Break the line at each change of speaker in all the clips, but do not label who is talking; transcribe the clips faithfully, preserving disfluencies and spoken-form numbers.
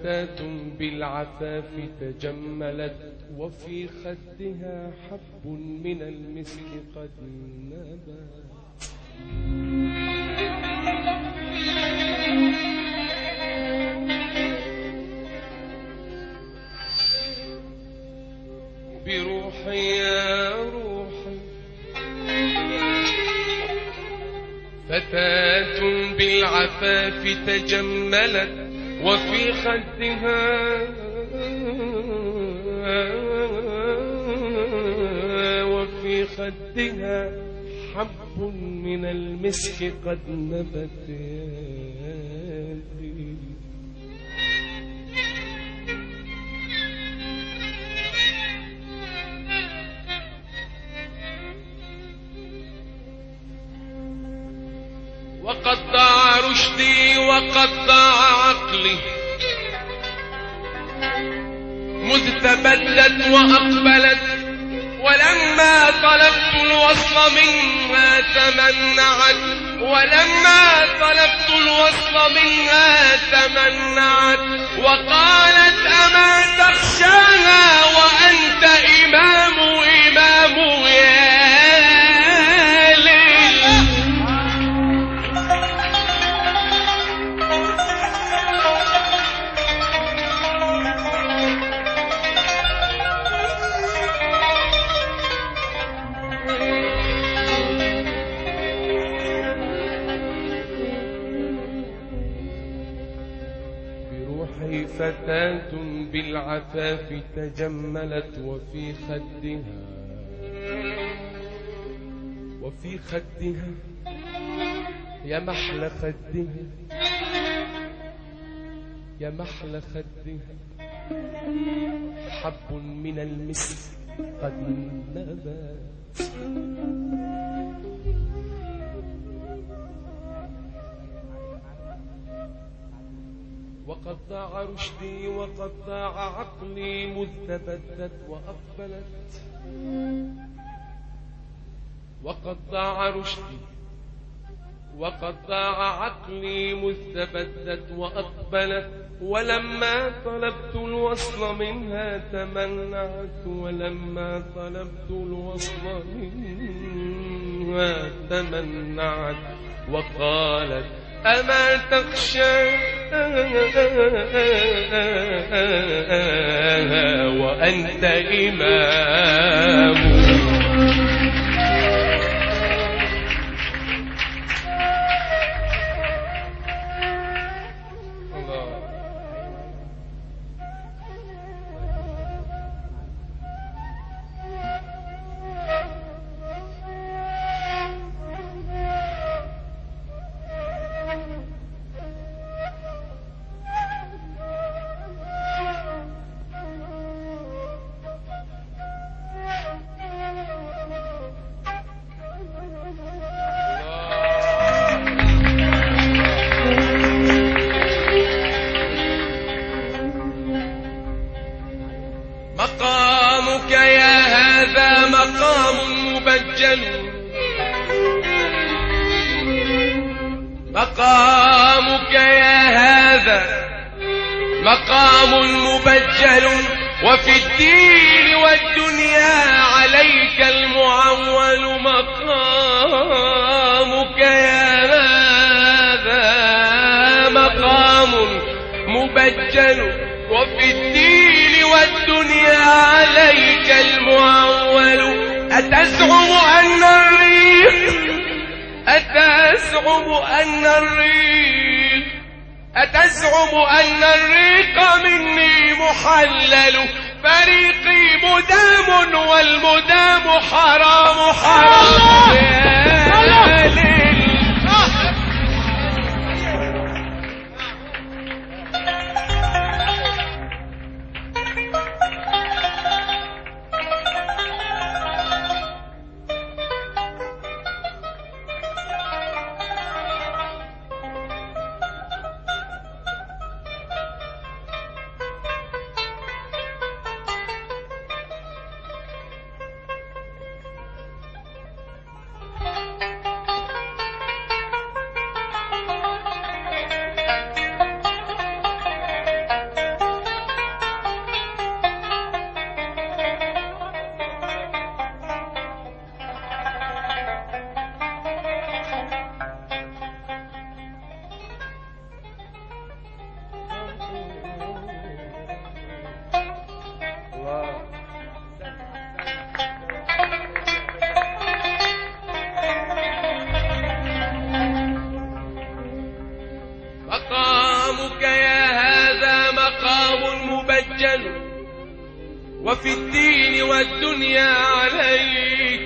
فتاة بالعفاف تجملت وفي خدها حب من المسك قد نبت. بروحي يا روحي فتاة بالعفاف تجملت وفي خدها وفي خدها حب من المسك قد نبت. وقد ضاع رشدي وقد ضاع عقلي مذ تبدت وأقبلت ولما طلبت الوصل منها تمنعت ولما طلبت الوصل منها تمنعت وقالت أما تخشاها وأنت إمام إمام يا فتاة بالعفاف تجملت وفي خدها وفي خدها يا محلى خدها يا محلى خدها حب من المسك قد نبت. وقد ضاع رشدي وقد ضاع عقلي مذ تبدت وأقبلت وقد ضاع رشدي وقد ضاع عقلي مذ تبدت وأقبلت ولما طلبت الوصل منها تمنعت ولما طلبت الوصل منها تمنعت وقالت أما تخشى وأنت إمام. مقامك يا هذا مقام مبجل مقامك يا هذا مقام مبجل وفي الدين والدنيا عليك المعول. مقامك يا هذا مقام مبجل وفي الدين والدنيا عليك المعول. أتزعم أن الريح أتزعم أن الريح أتزعم أن الريق مني محلل فريقي مدام والمدام حرام حرام يا ليل. المبجل وفي الدين والدنيا عليك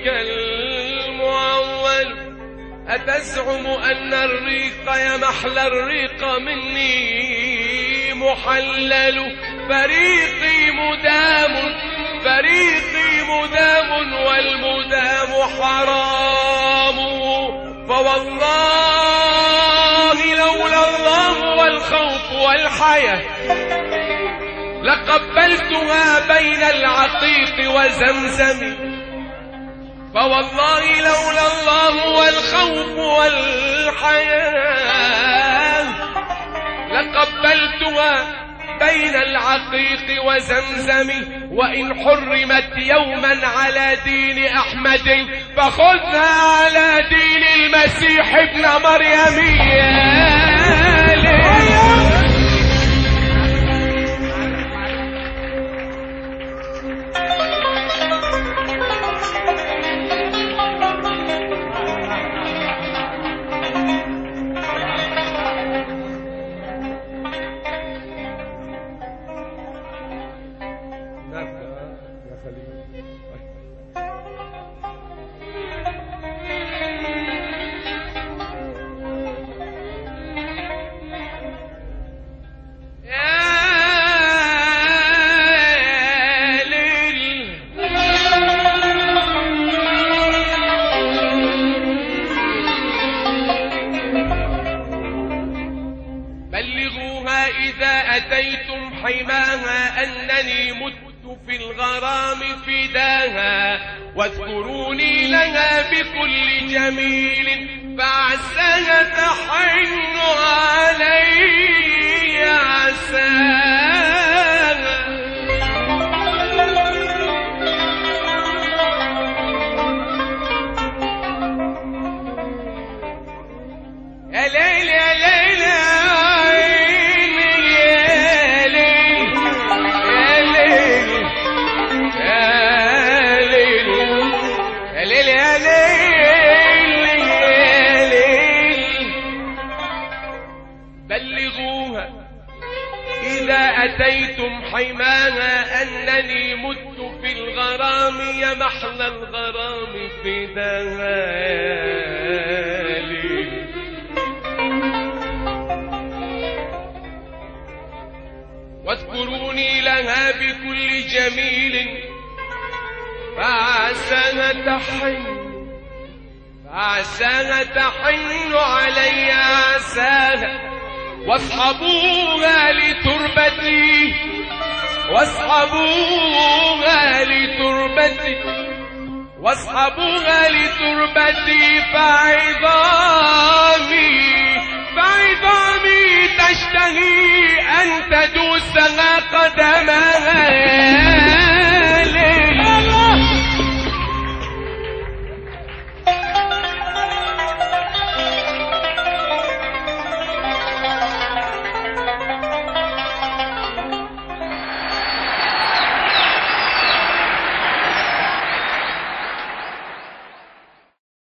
المعول أتزعم أن الريق يا محلى الريق مني محلل فريقي مدام فريقي مدام والمدام حرام فوالله لولا الله والخوف والحياة لقبلتها بين العقيق وزمزم فوالله لولا الله والخوف والحياة لقبلتها بين العقيق وزمزم وإن حرمت يوما على دين أحمد فخذها على دين المسيح ابن مريم يا ليل. أتيتم حماها أنني مت في الغرام فداها واذكروني لها بكل جميل فعساها تحن علي عساها يا ليل يا ليل أتيتم حماها أنني مت في الغرام يا محلى الغرام فداها لي واذكروني لها بكل جميل فعساها تحن فعساها تحن علي عساها واصحبوها لتربتي واصحبوها لتربتي واصحبوها لتربتي فعظامي فعظامي تشتهي أن تدوسها قدما